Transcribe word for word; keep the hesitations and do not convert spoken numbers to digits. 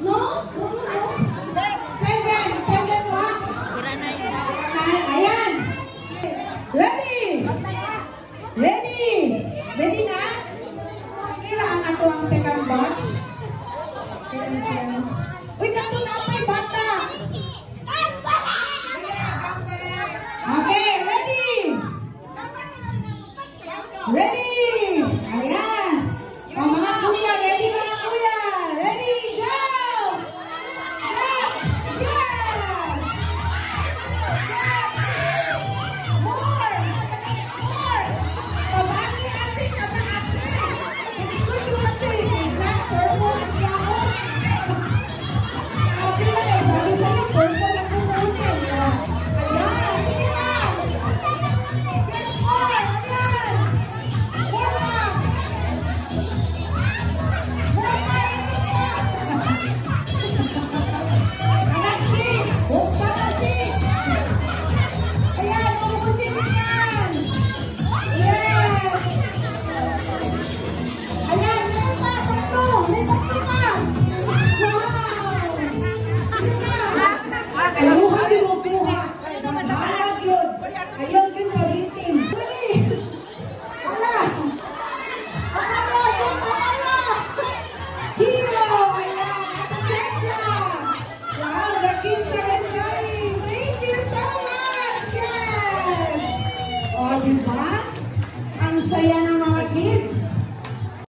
No? No, no, no. Seven. Seven what? Ayan. Ready? Ready? Ready na? Kailangan ako ang second batch. Uy, kato na may bata. Okay, ready? Ready? Ayan. O mga kuya, ready mga kuya? Ready, go! Yes! Yes! More! More! Pabagi ating kata-ate. Hindi ko yung ating. Black, purple, at yahoo. Sabi na eh, sabi sa iyo, purple at purple. Ayan, sige na. Get more, ayan. More lang. More lang. Panasi. Oh, panasi. Ayan, ubusin mo yan. Yes. Ayan, meron pa, tatlo. May tatlo pa. Wow. Ayuha, di mo buha. Mahal yun. Ayaw yun kabitin. Dali. Wala. Akala, yun, akala. Hero. Ayan, Atasendra. Wow, the kids are enjoying. Thank you so much. Yes. O, diba? Ang saya na